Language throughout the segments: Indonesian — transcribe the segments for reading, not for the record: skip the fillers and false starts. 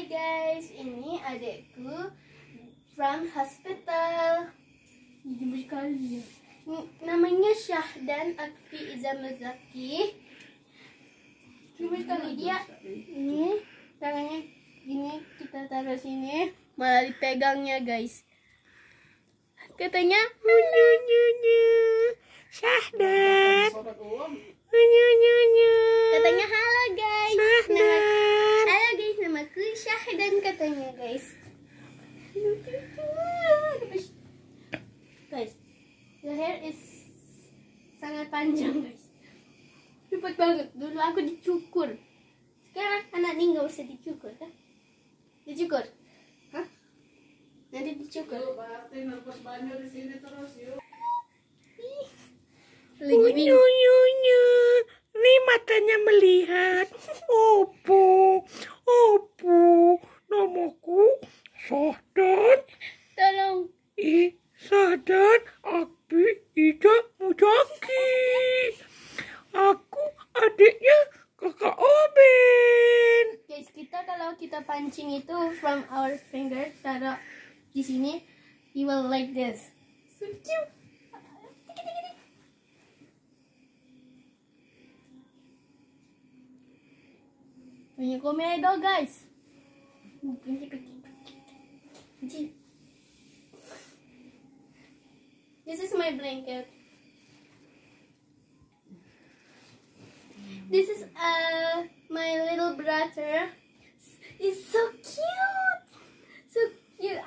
Hai guys, ini adekku from hospital. Jujur sekali ya. Namanya Syahdan Akfi Izamazaki. Jujur sekali dia. Ini tangannya gini, kita taruh sini, malah dipegangnya guys. Katanya Syahdan. Katanya halo guys. Halo guys, namaku Syahdan katanya guys. Guys, the hair is sangat panjang guys. Cepet banget. Dulu aku dicukur. Sekarang anak ini nggak usah dicukur kan? Dicukur? Hah? Nanti dicukur. Lagi bingung. Nih matanya melihat. Opo, namaku Syahdan. Tolong. Syahdan Akfi Izamazaki. Aku adiknya kakak Oben. Guys, kalau kita pancing itu from our finger, taruh di sini, he will like this. So cute. Punya komedo guys. This is my blanket. This is my little brother. It's so cute. So cute.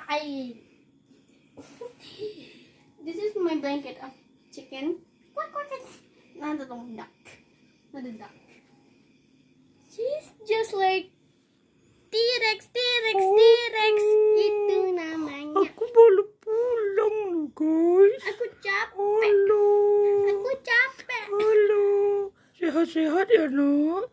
This is my blanket of chicken. Not a duck. Not a duck. She's just like T-Rex. Itu namanya. Aku baru pulang guys. Aku capek. Halo. Aku capek. Halo. Sehat-sehat ya nak?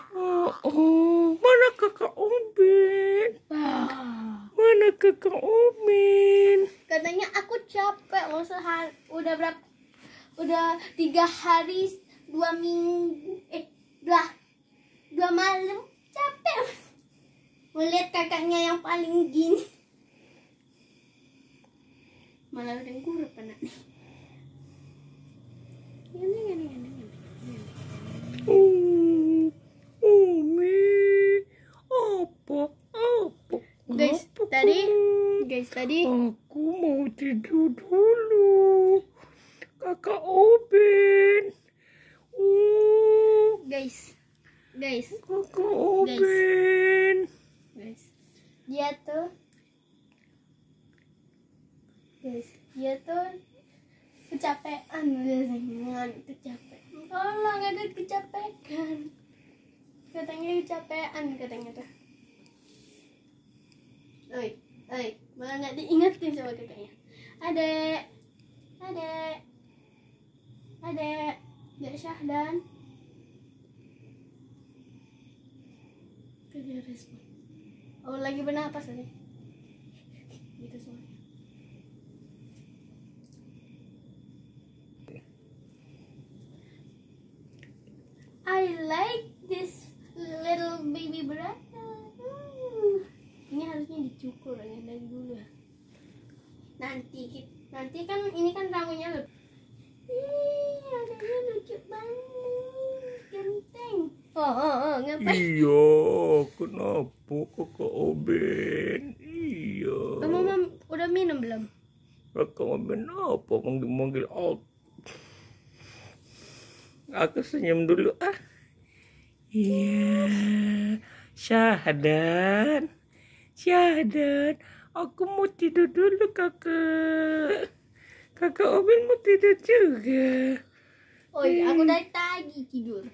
Mana kakak Oben? Mana kakak Oben? Katanya aku capek. Udah berapa? Udah 3 hari 2 minggu. 2 malam capek melihat kakaknya yang paling gini, malah udah kurus anak nih. Umi, apa? Guys, tadi aku mau tidur dulu. Kakak Oben. guys, Kakak Oben. dia tuh kecapean, capek. Tolong, ada kecapean. Katanya kecapean katanya tuh. Oi, malah nggak diingetin sama kakaknya. Adek, Dek Syahdan. Dia respon. Oh, lagi bernapas tadi. Gitu suaranya. I like this little baby brother. Ini harusnya dicukur ya dari dulu ya. Nanti kan ini kan rambutnya loh. Adanya lucu banget, ganteng. Ngapain? Iya, kenapa kakak Oben? Iya. Kamu udah minum belum? Kakak Oben apa manggil aku? Aku senyum dulu ah. Iya, Syahdan. Aku mau tidur dulu kakak. Kakak Oben mau tidur juga. Oh iya, aku dari tadi tidur.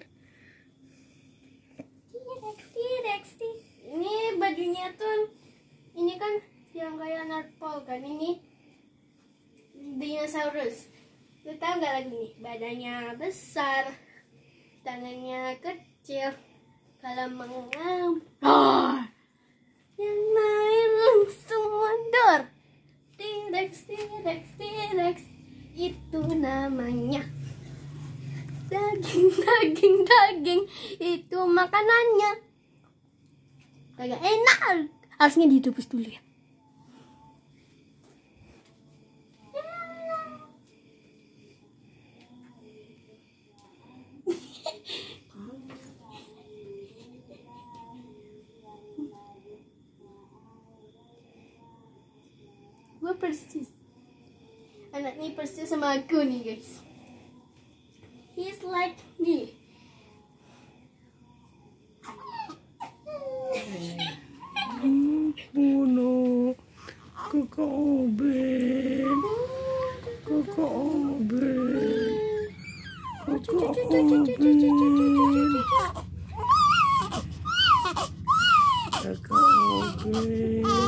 T-Rex. Ini bajunya tuh, ini kan yang kayak narpol kan, ini dinosaurus. Lu tau gak lagu nih? Badannya besar, tangannya kecil, kalau mengam, yang lain langsung mundur. T-Rex, itu namanya. Daging itu makanannya. Kagak enak. Harusnya ditebus dulu ya. Gue persis. Anak ini persis sama aku nih guys. He's like me. Bunuh Kakak Obin. Kakak Obin. Kakak Obin. Kakak Obin.